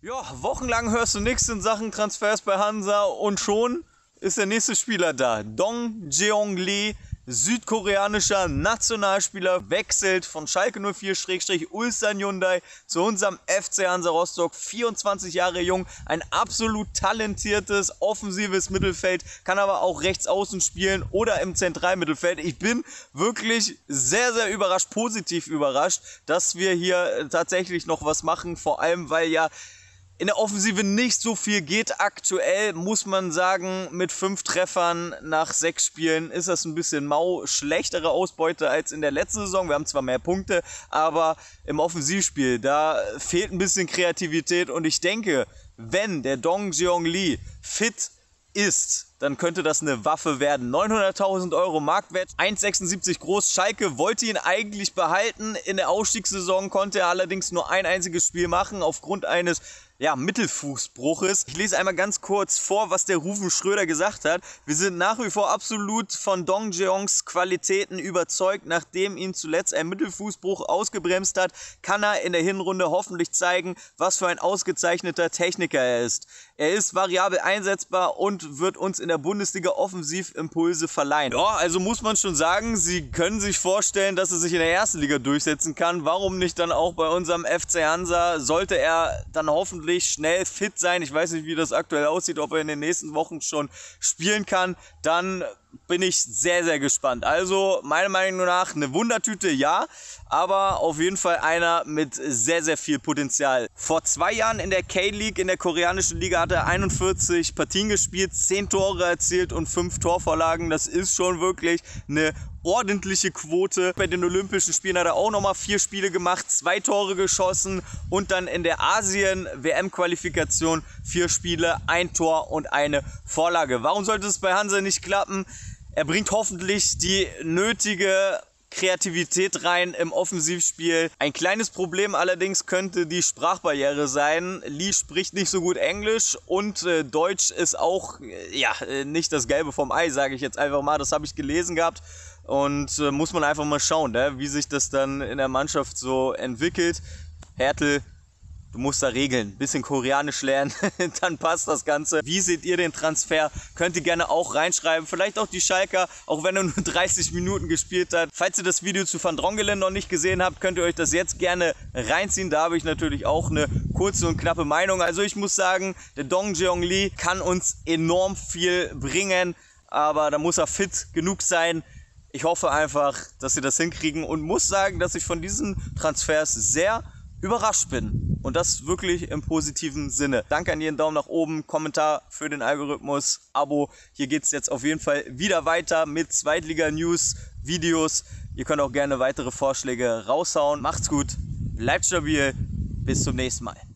Ja, wochenlang hörst du nichts in Sachen Transfers bei Hansa und schon ist der nächste Spieler da. Dong Jeong Lee, südkoreanischer Nationalspieler, wechselt von Schalke 04/Ulsan Hyundai zu unserem FC Hansa Rostock. 24 Jahre jung, ein absolut talentiertes, offensives Mittelfeld, kann aber auch rechts außen spielen oder im Zentralmittelfeld. Ich bin wirklich sehr, sehr überrascht, positiv überrascht, dass wir hier tatsächlich noch was machen, vor allem weil ja in der Offensive nicht so viel geht. Aktuell muss man sagen, mit 5 Treffern nach 6 Spielen ist das ein bisschen mau. Schlechtere Ausbeute als in der letzten Saison. Wir haben zwar mehr Punkte, aber im Offensivspiel, da fehlt ein bisschen Kreativität. Und ich denke, wenn der Dong Jeong Lee fit ist, dann könnte das eine Waffe werden. 900.000 Euro Marktwert, 1,76 groß. Schalke wollte ihn eigentlich behalten. In der Ausstiegssaison konnte er allerdings nur ein einziges Spiel machen, aufgrund eines Mittelfußbruches. Ich lese einmal ganz kurz vor, was der Ruven Schröder gesagt hat. Wir sind nach wie vor absolut von Dong Jeongs Qualitäten überzeugt. Nachdem ihn zuletzt ein Mittelfußbruch ausgebremst hat, kann er in der Hinrunde hoffentlich zeigen, was für ein ausgezeichneter Techniker er ist. Er ist variabel einsetzbar und wird uns in der Bundesliga Offensivimpulse verleihen. Ja, also muss man schon sagen, sie können sich vorstellen, dass er sich in der ersten Liga durchsetzen kann. Warum nicht dann auch bei unserem FC Hansa? Sollte er dann hoffentlich schnell fit sein. Ich weiß nicht, wie das aktuell aussieht, ob er in den nächsten Wochen schon spielen kann. Dann bin ich sehr, sehr gespannt. Also meiner Meinung nach eine Wundertüte, ja, aber auf jeden Fall einer mit sehr, sehr viel Potenzial. Vor 2 Jahren in der K-League, in der koreanischen Liga, hat er 41 Partien gespielt, 10 Tore erzielt und 5 Torvorlagen. Das ist schon wirklich eine ordentliche Quote. Bei den Olympischen Spielen hat er auch nochmal 4 Spiele gemacht, 2 Tore geschossen und dann in der Asien-WM-Qualifikation 4 Spiele, 1 Tor und 1 Vorlage. Warum sollte es bei Hansa nicht klappen? Er bringt hoffentlich die nötige Kreativität rein im Offensivspiel. Ein kleines Problem allerdings könnte die Sprachbarriere sein. Lee spricht nicht so gut Englisch und Deutsch ist auch nicht das Gelbe vom Ei, sage ich jetzt einfach mal. Das habe ich gelesen gehabt und muss man einfach mal schauen, wie sich das dann in der Mannschaft so entwickelt. Hertel, du musst da regeln, ein bisschen Koreanisch lernen, dann passt das Ganze. Wie seht ihr den Transfer? Könnt ihr gerne auch reinschreiben. Vielleicht auch die Schalker, auch wenn er nur 30 Minuten gespielt hat. Falls ihr das Video zu Van Drongelen noch nicht gesehen habt, könnt ihr euch das jetzt gerne reinziehen. Da habe ich natürlich auch eine kurze und knappe Meinung. Also ich muss sagen, der Dong Jeong Lee kann uns enorm viel bringen, aber da muss er fit genug sein. Ich hoffe einfach, dass sie das hinkriegen und muss sagen, dass ich von diesen Transfers sehr überrascht bin. Und das wirklich im positiven Sinne. Danke an jeden Daumen nach oben, Kommentar für den Algorithmus, Abo. Hier geht es jetzt auf jeden Fall wieder weiter mit Zweitliga-News, Videos. Ihr könnt auch gerne weitere Vorschläge raushauen. Macht's gut, bleibt stabil, bis zum nächsten Mal.